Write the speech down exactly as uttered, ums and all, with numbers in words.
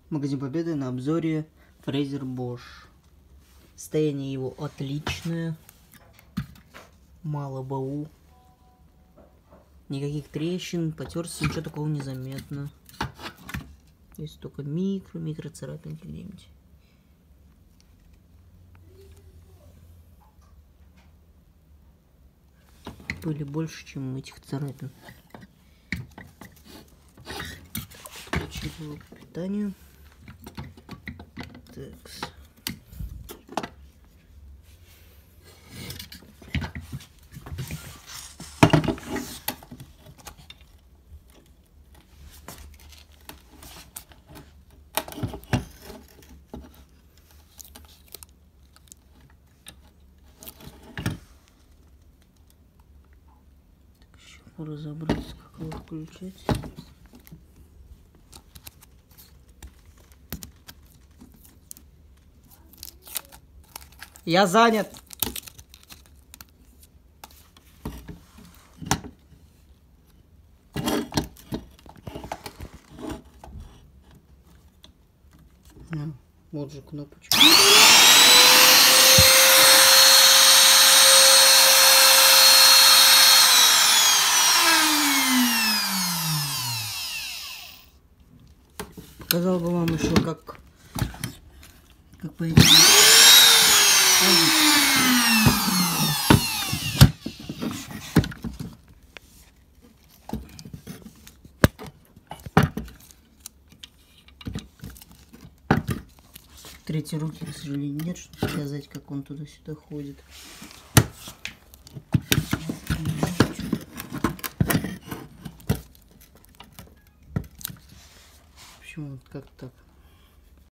Магазин Победы на обзоре Фрезер Bosch. Состояние его отличное. Мало БУ. Никаких трещин, потертости, ничего такого не заметно. Есть только микро-микро царапинки где-нибудь. Пыли больше, чем этих царапин. Подключили его к питанию. Такс. Разобраться, как его включать. Я занят. А, вот же кнопочка. Показал бы вам еще как как пойти. Третьей руки, к сожалению, нет, чтобы показать, как он туда-сюда ходит. В общем, вот как так.